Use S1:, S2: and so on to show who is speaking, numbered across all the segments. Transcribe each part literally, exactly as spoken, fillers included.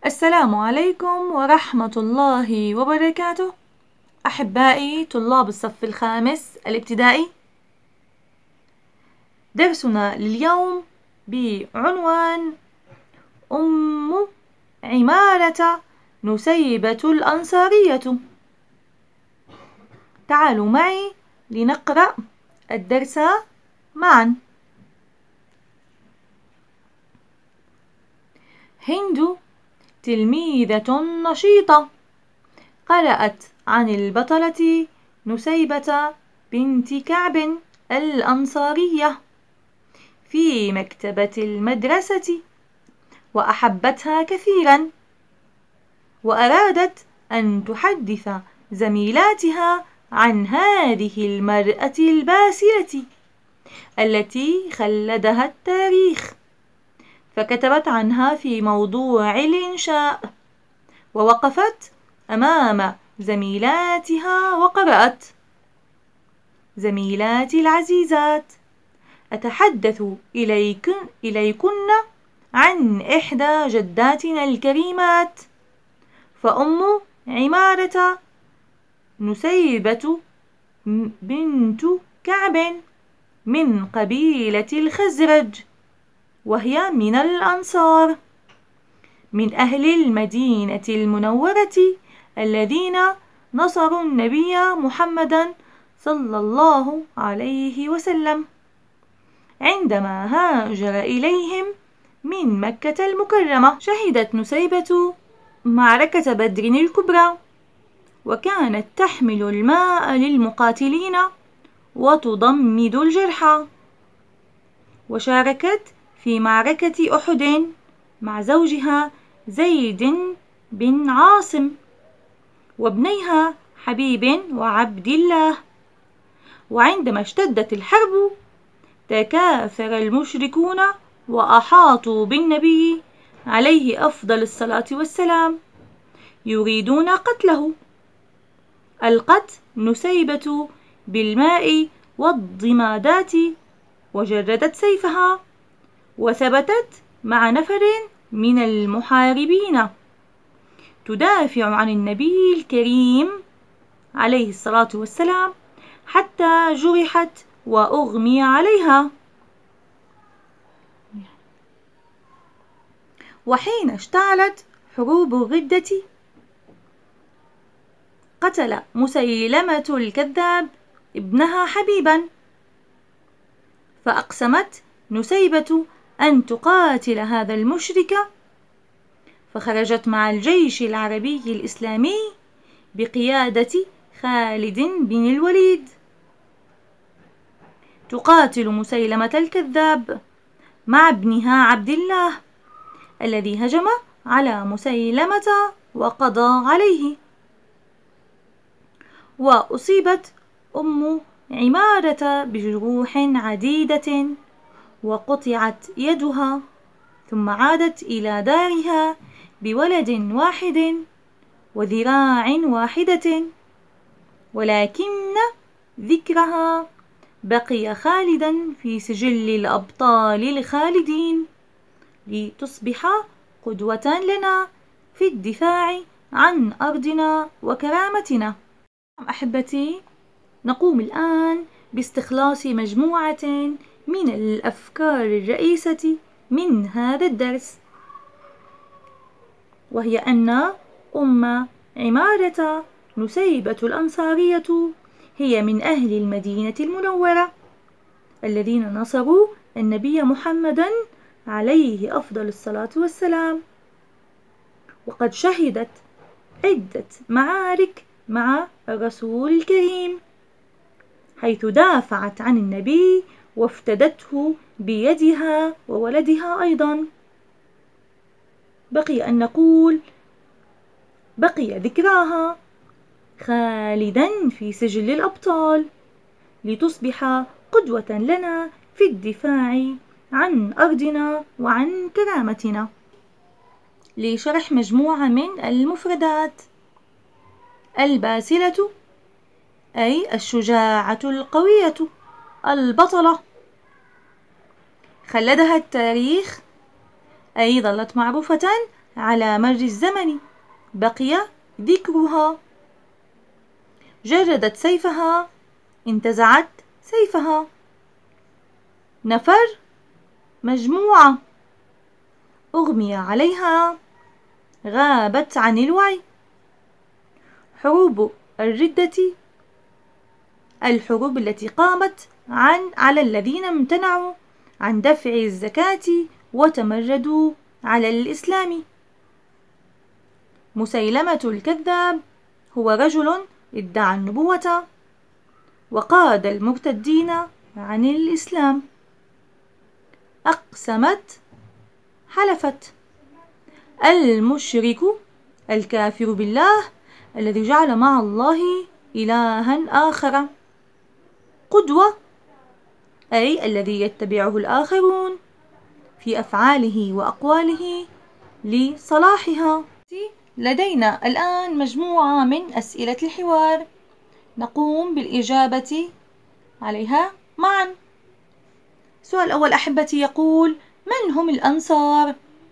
S1: السلام عليكم ورحمة الله وبركاته. أحبائي طلاب الصف الخامس الابتدائي، درسنا لليوم بعنوان أم عمارة نسيبة الأنصارية. تعالوا معي لنقرأ الدرس معا. هند تلميذة نشيطة، قرأت عن البطلة نسيبة بنت كعب الأنصارية في مكتبة المدرسة، وأحبتها كثيرا، وأرادت أن تحدث زميلاتها عن هذه المرأة الباسلة التي خلدها التاريخ، فكتبت عنها في موضوع الإنشاء، ووقفت أمام زميلاتها وقرأت: زميلاتي العزيزات، أتحدث إليكن, إليكن عن إحدى جداتنا الكريمات، فأم عمارة نسيبة بنت كعب من قبيلة الخزرج، وهي من الأنصار، من أهل المدينة المنورة الذين نصروا النبي محمدا صلى الله عليه وسلم عندما هاجر إليهم من مكة المكرمة. شهدت نسيبة معركة بدر الكبرى، وكانت تحمل الماء للمقاتلين وتضمد الجرحى، وشاركت في معركة أحد مع زوجها زيد بن عاصم وابنيها حبيب وعبد الله. وعندما اشتدت الحرب تكاثر المشركون وأحاطوا بالنبي عليه أفضل الصلاة والسلام يريدون قتله. ألقت نسيبة بالماء والضمادات وجردت سيفها، وثبتت مع نفر من المحاربين تدافع عن النبي الكريم عليه الصلاة والسلام حتى جرحت وأغمي عليها. وحين اشتعلت حروب الردة قتل مسيلمة الكذاب ابنها حبيبا، فأقسمت نسيبة أن تقاتل هذا المشرك، فخرجت مع الجيش العربي الإسلامي بقيادة خالد بن الوليد تقاتل مسيلمة الكذاب مع ابنها عبد الله الذي هجم على مسيلمة وقضى عليه. وأصيبت أم عمارة بجروح عديدة وقطعت يدها، ثم عادت إلى دارها بولد واحد وذراع واحدة، ولكن ذكرها بقي خالدا في سجل الأبطال الخالدين لتصبح قدوة لنا في الدفاع عن أرضنا وكرامتنا. أحبتي، نقوم الآن باستخلاص مجموعة من الأفكار الرئيسة من هذا الدرس، وهي أن أم عمارة نسيبة الأنصارية هي من أهل المدينة المنورة الذين نصروا النبي محمدا عليه أفضل الصلاة والسلام، وقد شهدت عدة معارك مع الرسول الكريم، حيث دافعت عن النبي وافتدته بيدها وولدها أيضا. بقي أن نقول بقي ذكراها خالدا في سجل الأبطال لتصبح قدوة لنا في الدفاع عن أرضنا وعن كرامتنا. لشرح مجموعة من المفردات: الباسلة أي الشجاعة القوية البطلة. خلدها التاريخ أي ظلت معروفة على مر الزمن بقي ذكرها. جردت سيفها انتزعت سيفها. نفر مجموعة أغمي عليها غابت عن الوعي. حروب الردة الحروب التي قامت عن على الذين امتنعوا عن دفع الزكاة وتمردوا على الإسلام. مسيلمة الكذاب هو رجل ادعى النبوة وقاد المرتدين عن الإسلام. أقسمت حلفت. المشرك الكافر بالله الذي جعل مع الله إلها آخر. قدوة أي الذي يتبعه الآخرون في أفعاله وأقواله لصلاحها. لدينا الآن مجموعة من أسئلة الحوار نقوم بالإجابة عليها معا. السؤال الأول أحبتي يقول: من هم الأنصار؟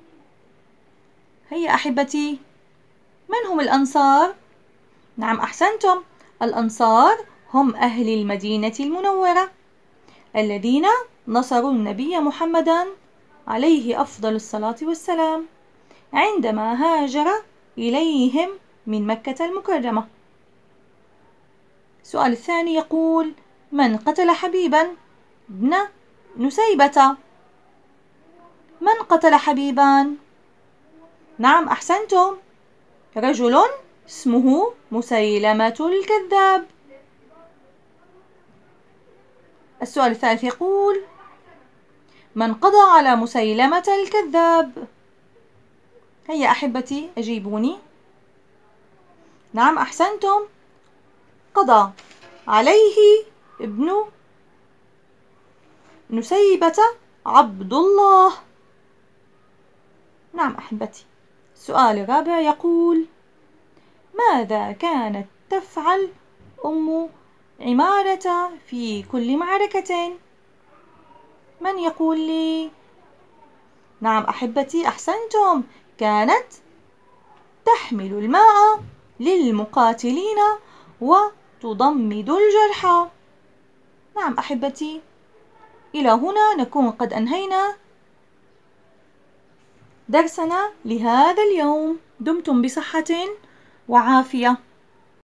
S1: هيا أحبتي، من هم الأنصار؟ نعم أحسنتم، الأنصار هم أهل المدينة المنورة الذين نصروا النبي محمدا عليه أفضل الصلاة والسلام عندما هاجر إليهم من مكة المكرمة. السؤال الثاني يقول: من قتل حبيبا بن نسيبة؟ من قتل حبيبا؟ نعم أحسنتم، رجل اسمه مسيلمة الكذاب. السؤال الثالث يقول: من قضى على مسيلمة الكذاب؟ هيا أحبتي أجيبوني. نعم أحسنتم، قضى عليه ابن نسيبة عبد الله. نعم أحبتي. السؤال الرابع يقول: ماذا كانت تفعل أم عمارة في كل معركة؟ من يقول لي؟ نعم أحبتي أحسنتم، كانت تحمل الماء للمقاتلين وتضمد الجرحى. نعم أحبتي، إلى هنا نكون قد أنهينا درسنا لهذا اليوم. دمتم بصحة وعافية.